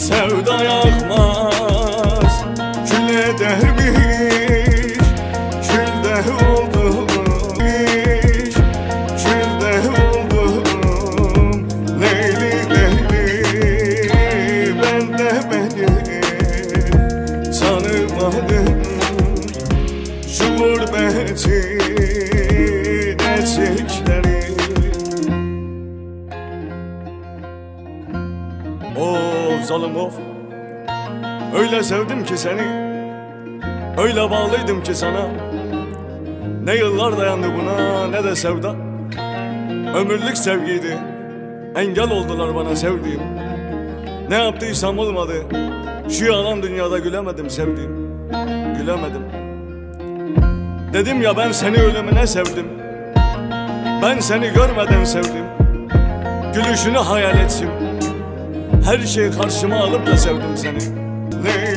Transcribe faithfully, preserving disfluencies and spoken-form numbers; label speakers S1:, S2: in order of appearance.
S1: Sevda yakmaz, kül edermiş, külde oldum, külde oldum. Leyli leyli, ben de beni tanımadım. Şu gurbetin etekleri. Of zalim of, öyle sevdim ki seni, öyle bağlıydım ki sana. Ne yıllar dayandı buna, ne de sevda. Ömürlük sevgiydi, engel oldular bana sevdiğim. Ne yaptıysam olmadı, şu yalan dünyada gülemedim sevdiğim, gülemedim. Dedim ya ben seni ölümüne sevdim, ben seni görmeden sevdim. Gülüşünü hayal ettim, her şeyi karşıma alıp da sevdim seni.